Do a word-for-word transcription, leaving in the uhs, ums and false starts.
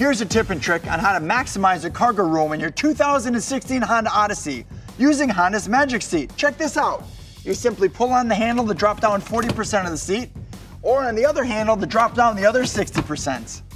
Here's a tip and trick on how to maximize the cargo room in your two thousand sixteen Honda Odyssey using Honda's Magic Seat. Check this out. You simply pull on the handle to drop down forty percent of the seat, or on the other handle to drop down the other sixty percent.